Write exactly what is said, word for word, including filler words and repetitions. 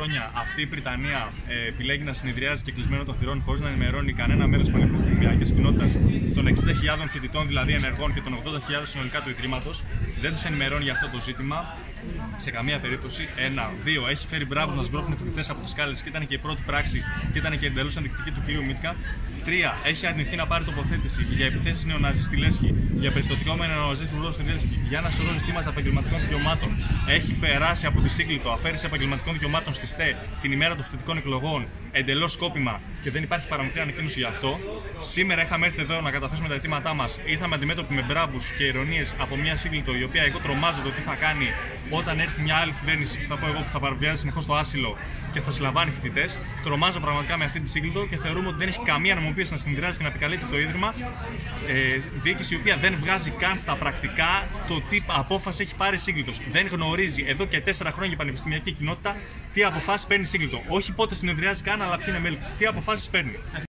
χρόνια αυτή η Πριτανία ε, επιλέγει να συνεδριάζει και κλεισμένο των θυρών χωρίς να ενημερώνει κανένα μέρος της πανεπιστημιακής κοινότητας των εξήντα χιλιάδων φοιτητών δηλαδή ενεργών και των ογδόντα χιλιάδων συνολικά του Ιδρύματος, δεν τους ενημερώνει για αυτό το ζήτημα σε καμία περίπτωση. Ένα. Δύο. Έχει φέρει μπράβους να σμπρώχνουν φοιτητές από τις σκάλες και ήταν και η πρώτη πράξη και ήταν και εντελώς ενδεικτική του κ. Μίτκα. Τρία. Έχει αρνηθεί να πάρει τοποθέτηση για επιθέσεις νεοναζί στη Λέσχη, για περιστατικό με νεοναζί φρουρό στη Λέσχη, για ένα σωρό ζητήματα επαγγελματικών δικαιωμάτων. Έχει περάσει από τη Σύγκλιτο αφαίρεση επαγγελματικών δικαιωμάτων στη ΣΤΕ την ημέρα των φοιτητικών εκλογών, εντελώς σκόπιμα και δεν υπάρχει παραμικρή ανακοίνωση γι' αυτό. Σήμερα είχαμε έρθει εδώ να καταθέσουμε τα αιτήματά μας. Ήρθαμε αντιμέτωποι με μπράβους και ειρωνίες από μια Σύγκλιτο η οποία εγώ τρομάζω το τι θα κάνει όταν έρθει μια άλλη κυβέρνηση που θα πω εγώ που θα παραβιάζει συνεχώς το άσυλο και θα συλλαμβάνει φοιτητές. Τρομάζω πραγματικά με αυτή τη Σύγκλιτο και θεωρούμε ότι δεν έχει καμία νομιμοποίηση να συνδυάζει και να επικαλείται το Ίδρυμα. Ε, διοίκηση η οποία δεν βγάζει καν στα πρακτικά το τι απόφαση έχει πάρει Σύγκλιτος. Δεν γνωρίζει εδώ και τέσσερα χρόνια η πανεπιστημιακή κοινότητα τι αποφάσεις παίρνει Σύγκλιτο. Όχι πότε συνεδριάζει καν, αλλά ποιοι είναι μέλη της. Τι αποφάσεις παίρνει.